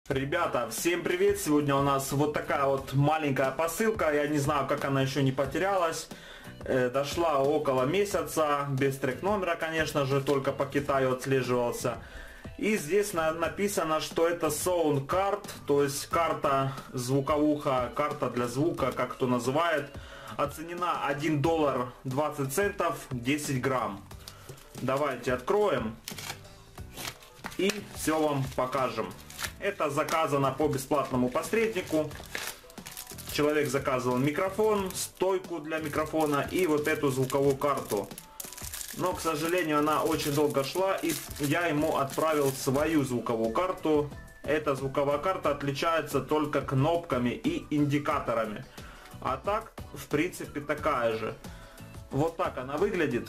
Ребята, всем привет! Сегодня у нас вот такая вот маленькая посылка. Я не знаю, как она еще не потерялась. Дошла около месяца, без трек номера, конечно же, только по Китаю отслеживался. И здесь написано, что это Sound Card, то есть карта звуковуха, карта для звука, как кто называет. Оценена $1 20 центов, 10 грамм. Давайте откроем и все вам покажем. Это заказано по бесплатному посреднику. Человек заказывал микрофон, стойку для микрофона и вот эту звуковую карту. Но, к сожалению, она очень долго шла, и я ему отправил свою звуковую карту. Эта звуковая карта отличается только кнопками и индикаторами. А так, в принципе, такая же. Вот так она выглядит.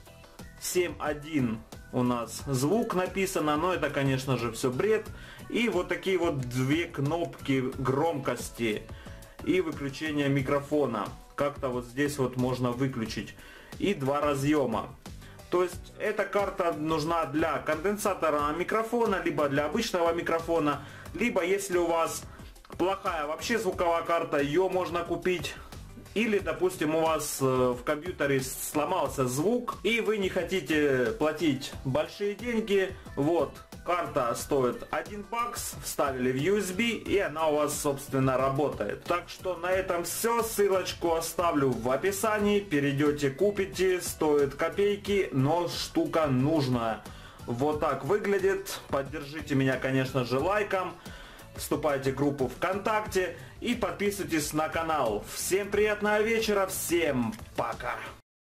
7.1 у нас звук написано, но это, конечно же, все бред. И вот такие вот две кнопки громкости и выключения микрофона. Как-то вот здесь вот можно выключить. И два разъема. То есть эта карта нужна для конденсатора микрофона, либо для обычного микрофона, либо если у вас плохая вообще звуковая карта, ее можно купить. Или, допустим, у вас в компьютере сломался звук, и вы не хотите платить большие деньги. Вот, карта стоит $1, вставили в USB, и она у вас, собственно, работает. Так что на этом все. Ссылочку оставлю в описании. Перейдете, купите. Стоит копейки, но штука нужная. Вот так выглядит. Поддержите меня, конечно же, лайком. Вступайте в группу ВКонтакте и подписывайтесь на канал. Всем приятного вечера, всем пока!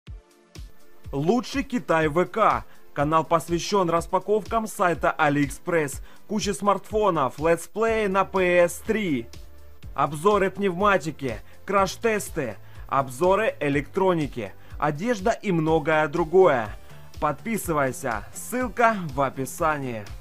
Лучший Китай ВК. Канал посвящен распаковкам сайта AliExpress, куча смартфонов, летсплей на PS3, обзоры пневматики, краш-тесты, обзоры электроники, одежда и многое другое. Подписывайся, ссылка в описании.